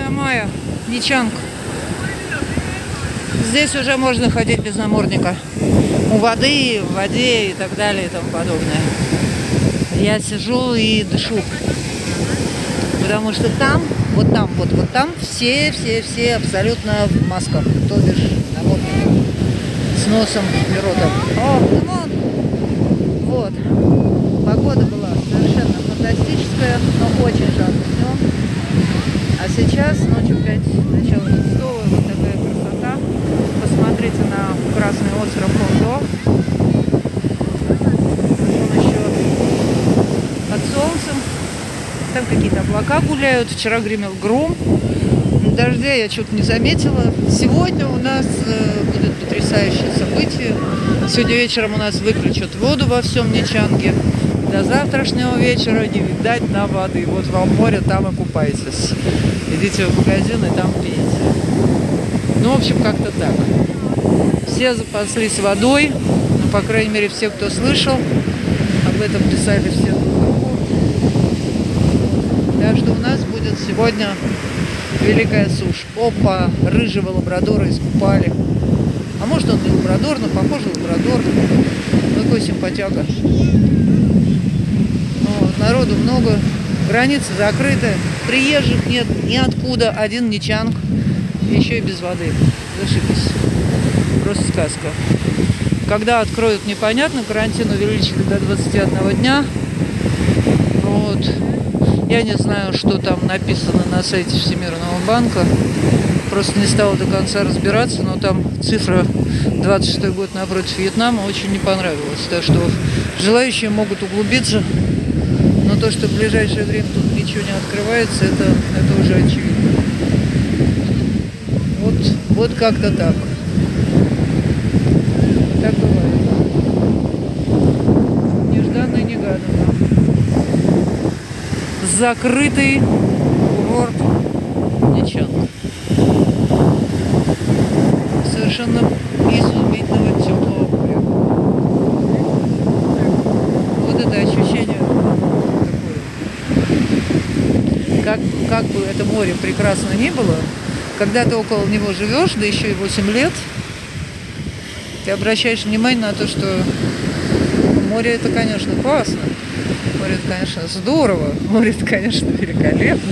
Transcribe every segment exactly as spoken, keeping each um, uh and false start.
Мая, Ничанг. Здесь уже можно ходить без намордника. У воды, в воде и так далее и тому подобное. Я сижу и дышу. Потому что там, вот там, вот, вот там все, все, все абсолютно в масках. То бишь намордник с носом и ротом. О, камон! Вот. Погода была совершенно фантастическая, но очень жарко днем. А сейчас, ночью пять, начало шестого, вот такая красота. Посмотрите на красный остров Хондо. Он еще под солнцем. Там какие-то облака гуляют. Вчера гремел гром. Дождя я что-то не заметила. Сегодня у нас будет потрясающее событие. Сегодня вечером у нас выключат воду во всем Ничанге. До завтрашнего вечера не видать нам воды. Вот вам море, там и купайтесь. Идите в магазин и там пейте. Ну, в общем, как-то так. Все запаслись водой. Ну, по крайней мере, все, кто слышал. Об этом писали все. Так что у нас будет сегодня великая сушь. Опа, рыжего лабрадора искупали. А может, он не лабрадор, но похож лабрадор. Такой симпатяга. Вот, народу много. Границы закрыты. Приезжих нет ниоткуда. Один Ничанг. Еще и без воды. Зашибись. Просто сказка. Когда откроют, непонятно. Карантин увеличили до двадцати одного дня. Вот. Я не знаю, что там написано на сайте Всемирного банка. Просто не стала до конца разбираться, но там цифра двадцать шестой год напротив Вьетнама очень не понравилась. Так что желающие могут углубиться. Но то, что в ближайшее время тут ничего не открывается, это, это уже очевидно. Вот, вот как-то так. Так бывает. Нежданно-негаданно. Закрытый курорт Ничанг. Совершенно изумительного теплого моря. Вот это ощущение такое. Как, как бы это море прекрасно ни было, когда ты около него живешь, да еще и восемь лет, ты обращаешь внимание на то, что море это, конечно, классно. Море это, конечно, здорово. Море это, конечно, великолепно.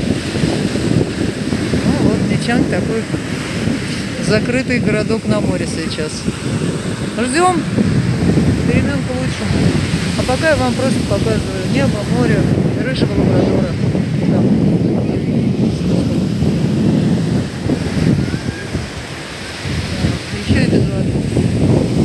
Ну вот, Ничанг такой закрытый городок на море сейчас. Ждем перемен к лучшему. А пока я вам просто показываю небо, море и рыжего лабрадора. Там. Еще и без воды.